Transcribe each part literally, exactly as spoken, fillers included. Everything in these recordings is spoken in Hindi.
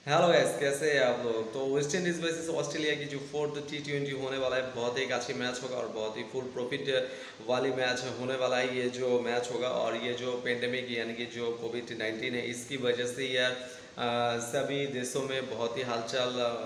हेलो गाइस, कैसे हैं आप लोग। तो वेस्ट इंडीज वर्सेस ऑस्ट्रेलिया की जो फोर्थ टी ट्वेंटी होने वाला है, बहुत ही एक अच्छी मैच होगा और बहुत ही फुल प्रॉफिट वाली मैच होने वाला है ये जो मैच होगा। और ये जो पेंडेमिक यानी कि जो कोविड नाइन्टीन है, इसकी वजह से यार अ, सभी देशों में बहुत ही हलचल अ,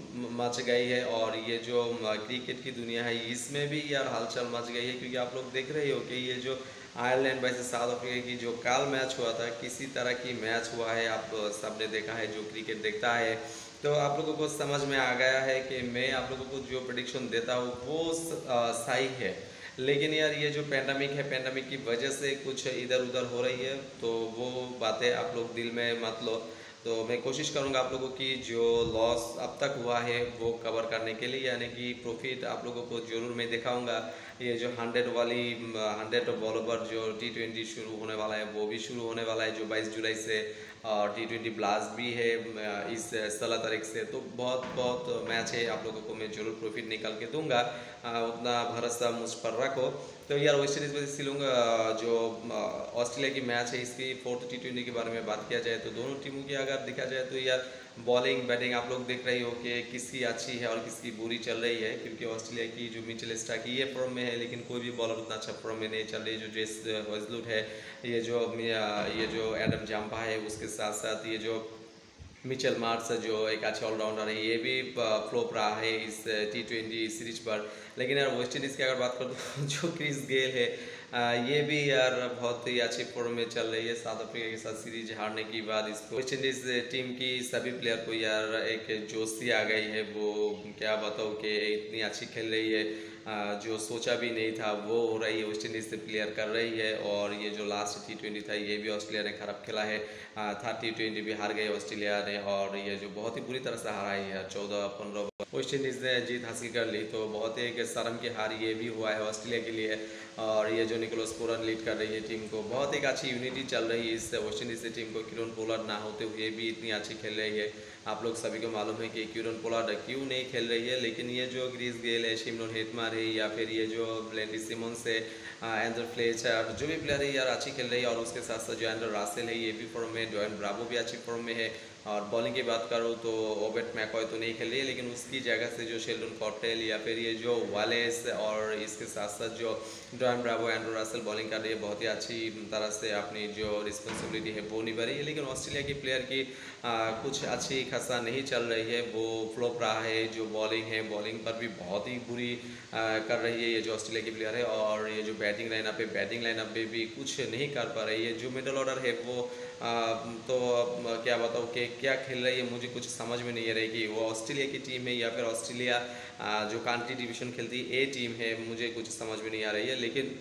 मच गई है। और ये जो क्रिकेट की दुनिया है, इसमें भी यार हलचल मच गई है, क्योंकि आप लोग देख रहे हो कि ये जो आयरलैंड वैसे साउथ अफ्रीका की जो काल मैच हुआ था, किसी तरह की मैच हुआ है। आप सबने देखा है, जो क्रिकेट देखता है तो आप लोगों को समझ में आ गया है कि मैं आप लोगों को जो प्रिडिक्शन देता हूँ वो सही है। लेकिन यार ये जो पेंडेमिक है, पेंडेमिक की वजह से कुछ इधर उधर हो रही है, तो वो बातें आप लोग दिल में मत लो। तो मैं कोशिश करूंगा आप लोगों की जो लॉस अब तक हुआ है वो कवर करने के लिए, यानी कि प्रॉफिट आप लोगों को जरूर मैं दिखाऊंगा। ये जो हंड्रेड वाली हंड्रेड बॉल ओवर जो टी ट्वेंटी शुरू होने वाला है, वो भी शुरू होने वाला है जो बाईस जुलाई से। और टी ट्वेंटी ब्लास्ट भी है अ, इस सोलह तारीख से। तो बहुत बहुत मैच है, आप लोगों को मैं जरूर प्रॉफिट निकाल के दूंगा। अ, उतना भरोसा मुझ पर रखो। तो यार वेस्ट इंडीज वर्सेस श्रीलंका जो अ, ऑस्ट्रेलिया की मैच है, इसकी फोर्थ टी ट्वेंटी के बारे में बात किया जाए तो दोनों टीमों की अगर देखा जाए तो यार बॉलिंग बैटिंग आप लोग देख रही हो कि किसकी अच्छी है और किसकी बुरी चल रही है। क्योंकि ऑस्ट्रेलिया की जो मिचेल स्टार्क ये फॉर्म में है, लेकिन कोई भी बॉलर उतना अच्छा फॉर्म में नहीं चल रही। जो जेस हेजलवुड है, ये जो ये जो एडम जाम्पा है, उसके साथ साथ ये जो मिचेल मार्स जो एक अच्छा ऑलराउंडर है, ये भी फ्लॉप रहा है इस टी ट्वेंटी सीरीज पर। लेकिन यार वेस्ट इंडीज़ की अगर बात करूँ तो जो क्रिस गेल है, आ, ये भी यार बहुत ही अच्छे फॉर्म में चल रही है। साउथ अफ्रीका के साथ सीरीज हारने के बाद इसको वेस्ट इंडीज़ टीम की सभी प्लेयर को यार एक जोश सी आ गई है। वो क्या बताओ कि इतनी अच्छी खेल रही है, आ, जो सोचा भी नहीं था वो हो रही है, वेस्ट इंडीज़ से प्लेयर कर रही है। और ये जो लास्ट टी ट्वेंटी था, ये भी ऑस्ट्रेलिया ने खराब खेला है। था टी ट्वेंटी भी हार गए ऑस्ट्रेलिया ने, और ये जो बहुत ही बुरी तरह से हारा है यार, चौदह पंद्रह वेस्ट इंडीज़ ने जीत हासिल कर ली। तो बहुत ही एक शर्म की हार ये भी हुआ है ऑस्ट्रेलिया के लिए। और ये जो निकोलस पूरन लीड कर रही है टीम को, बहुत एक अच्छी यूनिटी चल रही है इस वेस्ट इंडीज़ टीम को। किरण पोलार्ड ना होते हुए भी इतनी अच्छी खेल रही है। आप लोग सभी को मालूम है कि किरण पोलार्ड क्यों नहीं खेल रही है, लेकिन ये जो ग्रीस गेल है, शिमरन हेटमार है, या फिर ये जो ब्लेंडी सिमोन्स है, एंड्रे फ्लेचर, जो भी प्लेयर है यार अच्छी खेल रही है। और उसके साथ साथ जो एंड्रे रासेल है, ये भी फॉर्म में, डोएन ब्रावो भी अच्छी फॉर्म में है। और बॉलिंग की बात करूँ तो ओबेट मैकॉय तो नहीं खेल रही है, लेकिन उसकी जगह से जो शेल्डन कॉटेल या फिर ये जो वालेस, और इसके साथ साथ जो Dwayne Bravo, Andre Russell bowling कर रही है, बहुत ही अच्छी तरह से अपनी जो रिस्पॉन्सिबिलिटी है वो निभा रही है। लेकिन ऑस्ट्रेलिया की प्लेयर की आ, कुछ अच्छी खासा नहीं चल रही है, वो फ्लॉप रहा है। जो बॉलिंग है, बॉलिंग पर भी बहुत ही बुरी आ, कर रही है ये जो ऑस्ट्रेलिया की प्लेयर है। और ये जो बैटिंग लाइनअप है, बैटिंग लाइनअप पे भी कुछ नहीं कर पा रही है। जो मिडल ऑर्डर है वो आ, तो अब क्या बताऊँ कि क्या खेल रही है, मुझे कुछ समझ में नहीं आ रही कि वो ऑस्ट्रेलिया की टीम है या फिर ऑस्ट्रेलिया आ, जो कंट्री डिवीजन खेलती है ए टीम है, मुझे कुछ समझ में नहीं आ रही है। लेकिन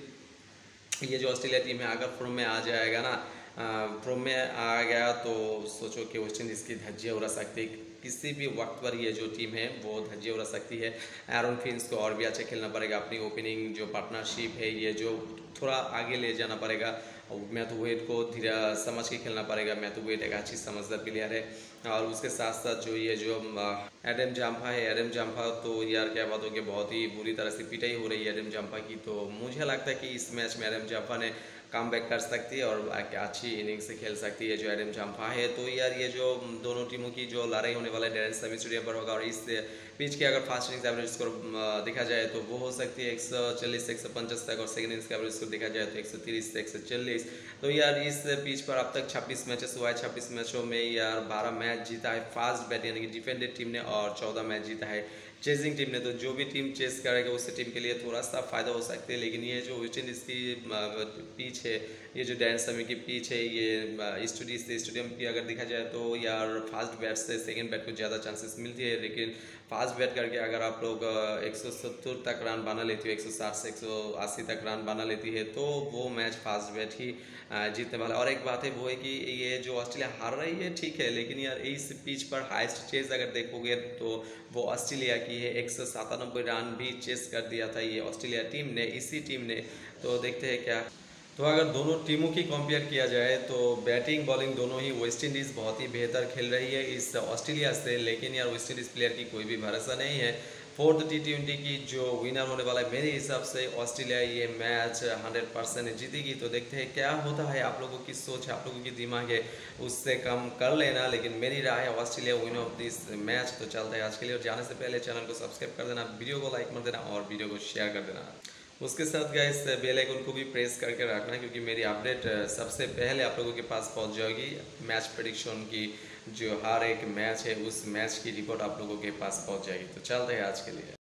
ये जो ऑस्ट्रेलिया टीम है अगर फॉर्म में आ जाएगा ना, फॉर्म में आ गया तो सोचो कि वेस्ट इंडीज़ की धज्जियाँ उड़ा सकती है। किसी भी वक्त पर ये जो टीम है वो धज्जियाँ उड़ा सकती है। एरन फिंच को और भी अच्छा खेलना पड़ेगा। अपनी ओपनिंग जो पार्टनरशिप है, ये जो थोड़ा आगे ले जाना पड़ेगा। मैथ्यू वेड को धीरे समझ के खेलना पड़ेगा। मैथ्यू वेड एक अच्छी समझदार प्लेयर है। और उसके साथ साथ जो ये जो एडम जाम्पा है, एडम जाम्पा तो यार क्या बात हो कि बहुत ही बुरी तरह से पिटाई हो रही है एडम जाम्पा की। तो मुझे लगता है कि इस मैच में एडम जाम्पा ने कम बैक कर सकती है और अच्छी इनिंग से खेल सकती है जो एडम जाम्पा है। तो यार ये जो दोनों टीमों की जो लड़ाई होने वाला है डेरेन समी स्टेडियम पर होगा। और इस पिच के अगर फास्ट इनिंग्स एवरेज स्कोर देखा जाए तो वो हो सकती है एक सौ चालीस से एक सौ पचास तक, और सेकंड इनिंग्स का एवरेज स्कोर देखा जाए तो एक सौ तीस से एक सौ चालीस। तो यार इस पिच पर अब तक छब्बीस मैचेस हुआ है। छब्बीस मैचों में यार बारह मैच जीता है फास्ट बैट यानी कि डिफेंडेड टीम ने, और चौदह मैच जीता है चेजिंग टीम ने। तो जो भी टीम चेस करेगा उससे टीम के लिए थोड़ा सा फायदा हो सकता है। लेकिन ये जो वेस्ट इंडीज़ की पिच है, ये जो डैन समी की पिच है, ये स्टेडियम की अगर देखा जाए तो यार फास्ट बैट से सेकंड बैट को ज़्यादा चांसेस मिलती है। लेकिन फास्ट बैट करके अगर आप लोग एक सौ सत्तर तक रन बना लेती हो, एक सौ साठ से एक सौ अस्सी तक रन बना लेती है, तो वो मैच फास्ट बैट ही जीतने वाला। और एक बात है वो है कि ये जो ऑस्ट्रेलिया हार रही है ठीक है, लेकिन यार इस पिच पर हाईएस्ट चेज अगर देखोगे तो वो ऑस्ट्रेलिया की है। एक सौ सतानबे रन भी चेस कर दिया था ये ऑस्ट्रेलिया टीम ने, इसी टीम ने। तो देखते हैं क्या। तो अगर दोनों टीमों की कंपेयर किया जाए तो बैटिंग बॉलिंग दोनों ही वेस्ट इंडीज़ बहुत ही बेहतर खेल रही है इस ऑस्ट्रेलिया से। लेकिन यार वेस्ट इंडीज़ प्लेयर की कोई भी भरोसा नहीं है। फोर्थ टी ट्वेंटी की जो विनर होने वाला है मेरे हिसाब से ऑस्ट्रेलिया ये मैच हंड्रेड परसेंट जीतेगी। तो देखते हैं क्या होता है, आप लोगों की सोच है, आप लोगों की दिमाग है, उससे कम कर लेना, लेकिन मेरी राय है Australia win of this match. तो चलते हैं आज के लिए, और जाने से पहले चैनल को सब्सक्राइब कर देना, वीडियो को लाइक कर देना और वीडियो को शेयर कर देना। उसके साथ गाइस बेल आइकन को भी प्रेस करके रखना, क्योंकि मेरी अपडेट सबसे पहले आप लोगों के पास पहुंच जाएगी। मैच प्रेडिक्शन की जो हर एक मैच है उस मैच की रिपोर्ट आप लोगों के पास पहुंच जाएगी। तो चलते हैं आज के लिए।